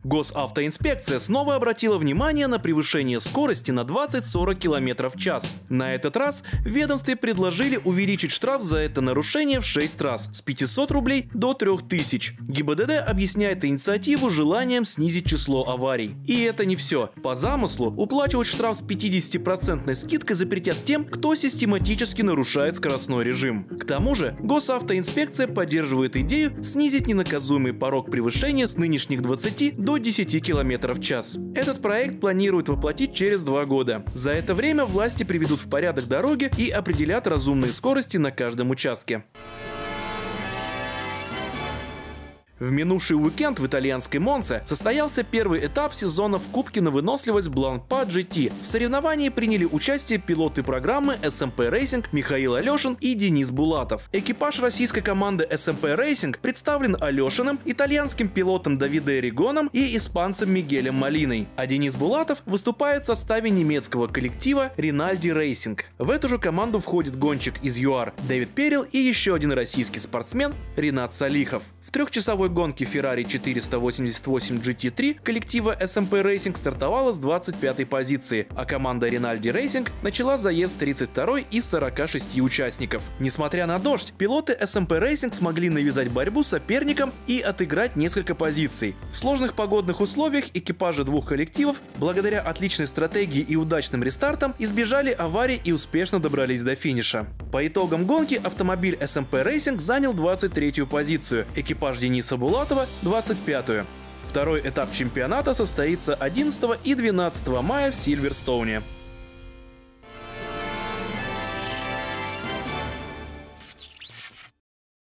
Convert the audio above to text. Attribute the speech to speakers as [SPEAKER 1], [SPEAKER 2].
[SPEAKER 1] Госавтоинспекция снова обратила внимание на превышение скорости на 20-40 км в час. На этот раз в ведомстве предложили увеличить штраф за это нарушение в 6 раз – с 500 рублей до 3000. ГИБДД объясняет инициативу желанием снизить число аварий. И это не все. По замыслу уплачивать штраф с 50% скидкой запретят тем, кто систематически нарушает скоростной режим. К тому же Госавтоинспекция поддерживает идею снизить ненаказуемый порог превышения с нынешних 20 до 10 км в час. Этот проект планируют воплотить через 2 года. За это время власти приведут в порядок дороги и определят разумные скорости на каждом участке. В минувший уикенд в итальянской Монце состоялся первый этап сезона в Кубке на выносливость Blancpain GT. В соревновании приняли участие пилоты программы SMP Racing Михаил Алешин и Денис Булатов. Экипаж российской команды SMP Racing представлен Алешиным, итальянским пилотом Давидо Эригоном и испанцем Мигелем Молиной. А Денис Булатов выступает в составе немецкого коллектива Rinaldi Racing. В эту же команду входит гонщик из ЮАР Дэвид Перил и еще один российский спортсмен Ринат Салихов. В трехчасовой гонке Ferrari 488 GT3 коллектива SMP Racing стартовала с 25-й позиции, а команда Rinaldi Racing начала заезд с 32-й из 46 участников. Несмотря на дождь, пилоты SMP Racing смогли навязать борьбу соперникам и отыграть несколько позиций. В сложных погодных условиях экипажи двух коллективов, благодаря отличной стратегии и удачным рестартам, избежали аварий и успешно добрались до финиша. По итогам гонки автомобиль SMP Racing занял 23-ю позицию, экипаж Дениса Булатова – 25-ю. Второй этап чемпионата состоится 11 и 12 мая в Сильверстоуне.